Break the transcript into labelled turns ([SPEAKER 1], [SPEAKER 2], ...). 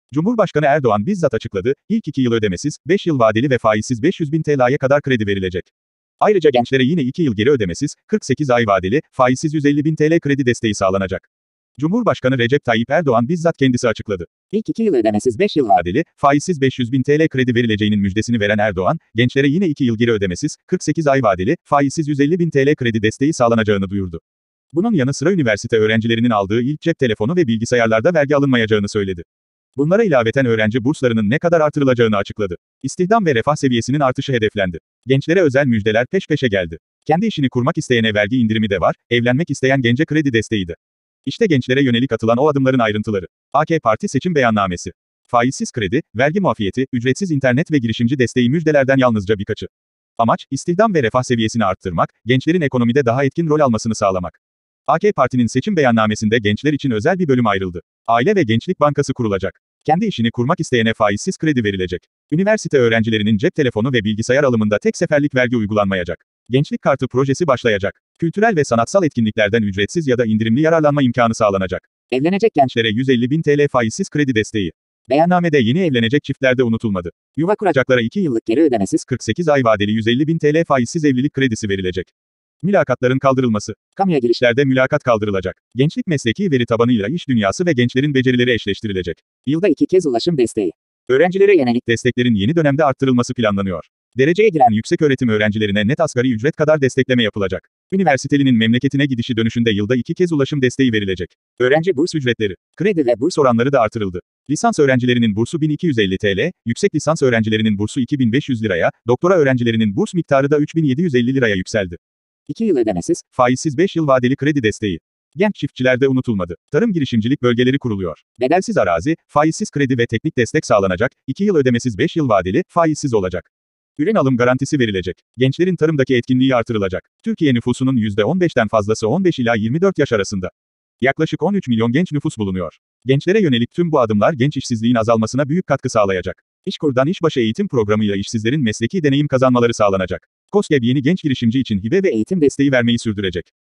[SPEAKER 1] Cumhurbaşkanı Erdoğan bizzat açıkladı, ilk 2 yıl ödemesiz, 5 yıl vadeli ve faizsiz 500.000 TL'ye kadar kredi verilecek. Ayrıca gençlere yine 2 yıl geri ödemesiz, 48 ay vadeli, faizsiz 150.000 TL kredi desteği sağlanacak. Cumhurbaşkanı Recep Tayyip Erdoğan bizzat kendisi açıkladı. İlk 2 yıl ödemesiz 5 yıl vadeli, faizsiz 500.000 TL kredi verileceğinin müjdesini veren Erdoğan, gençlere yine 2 yıl geri ödemesiz, 48 ay vadeli, faizsiz 150.000 TL kredi desteği sağlanacağını duyurdu. Bunun yanı sıra üniversite öğrencilerinin aldığı ilk cep telefonu ve bilgisayarlarda vergi alınmayacağını söyledi. Bunlara ilaveten öğrenci burslarının ne kadar artırılacağını açıkladı. İstihdam ve refah seviyesinin artışı hedeflendi. Gençlere özel müjdeler peş peşe geldi. Kendi işini kurmak isteyene vergi indirimi de var, evlenmek isteyen gence kredi desteği de. İşte gençlere yönelik atılan o adımların ayrıntıları. AK Parti seçim beyannamesi. Faizsiz kredi, vergi muafiyeti, ücretsiz internet ve girişimci desteği müjdelerden yalnızca birkaçı. Amaç, istihdam ve refah seviyesini arttırmak, gençlerin ekonomide daha etkin rol almasını sağlamak. AK Parti'nin seçim beyannamesinde gençler için özel bir bölüm ayrıldı. Aile ve Gençlik Bankası kurulacak. Kendi işini kurmak isteyene faizsiz kredi verilecek. Üniversite öğrencilerinin cep telefonu ve bilgisayar alımında tek seferlik vergi uygulanmayacak. Gençlik Kartı projesi başlayacak. Kültürel ve sanatsal etkinliklerden ücretsiz ya da indirimli yararlanma imkanı sağlanacak. Evlenecek gençlere 150.000 TL faizsiz kredi desteği. Beyannamede yeni evlenecek çiftler de unutulmadı. Yuva kuracaklara 2 yıllık geri ödemesiz 48 ay vadeli 150.000 TL faizsiz evlilik kredisi verilecek. Mülakatların kaldırılması. Kamuya girişlerde mülakat kaldırılacak. Gençlik mesleki veri tabanıyla iş dünyası ve gençlerin becerileri eşleştirilecek. Yılda 2 kez ulaşım desteği. Öğrencilere yönelik desteklerin yeni dönemde arttırılması planlanıyor. Dereceye giren yükseköğretim öğrencilerine net asgari ücret kadar destekleme yapılacak. Üniversitelinin memleketine gidişi dönüşünde yılda 2 kez ulaşım desteği verilecek. Öğrenci burs ücretleri, kredi ve burs oranları da artırıldı. Lisans öğrencilerinin bursu 1250 TL, yüksek lisans öğrencilerinin bursu 2500 liraya, doktora öğrencilerinin burs miktarı da 3750 liraya yükseldi. 2 yıl ödemesiz, faizsiz 5 yıl vadeli kredi desteği. Genç çiftçiler de unutulmadı. Tarım girişimcilik bölgeleri kuruluyor. Bedelsiz arazi, faizsiz kredi ve teknik destek sağlanacak, 2 yıl ödemesiz 5 yıl vadeli, faizsiz olacak. Ürün alım garantisi verilecek. Gençlerin tarımdaki etkinliği artırılacak. Türkiye nüfusunun %15'ten fazlası 15 ila 24 yaş arasında. Yaklaşık 13 milyon genç nüfus bulunuyor. Gençlere yönelik tüm bu adımlar genç işsizliğin azalmasına büyük katkı sağlayacak. İşkur'dan işbaşı eğitim programıyla işsizlerin mesleki deneyim kazanmaları sağlanacak. KOSGEB yeni genç girişimci için hibe ve eğitim desteği vermeyi sürdürecek.